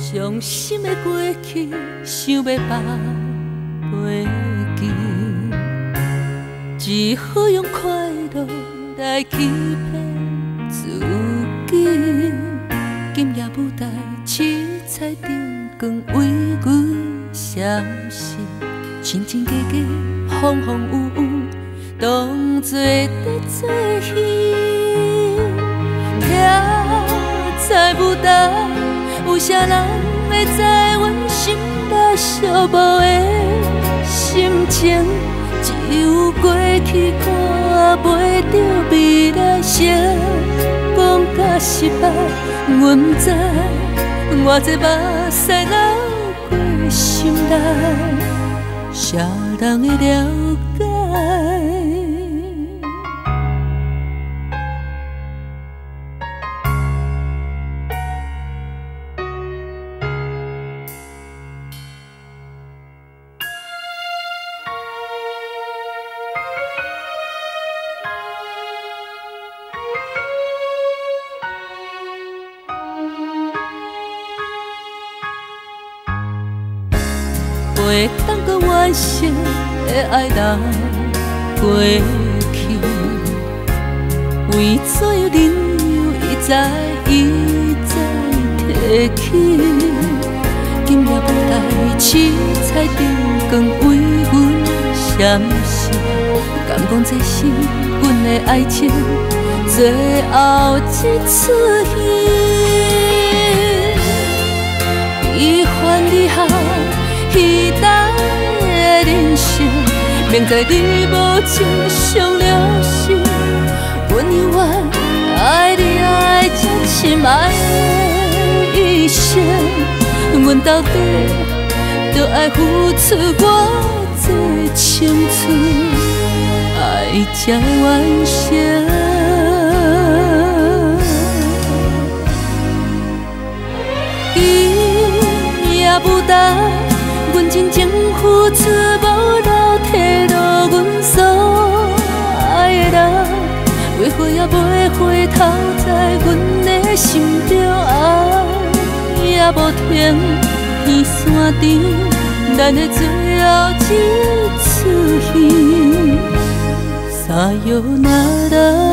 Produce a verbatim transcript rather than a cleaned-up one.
伤心的过去，想要放袂记，只好用快乐来欺骗自己。今夜舞台七彩灯光为阮闪烁，真真假假，风风雨雨，当作在做戏。徛在舞台，有啥人会知阮心内寂寞的心情？只有过去看袂着未来色，讲甲失败，阮不知偌济目屎流过心内，啥人会了解？袂当搁完成的爱人过去，为所有理由一再一再提起。今夜舞台七彩灯光为阮闪烁，敢讲这是阮的爱情最后一出戏？悲欢离合。期待的人生，明知你无情伤了心，阮永远爱你爱这深爱的一生。阮到底着爱付出偌济青春，爱才完成。今夜舞台。阮真情付出，无留退路，阮所爱的人，为何也袂回头，在阮的心中爱也无停。天山顶，咱的最后一出戏，撒由那拉。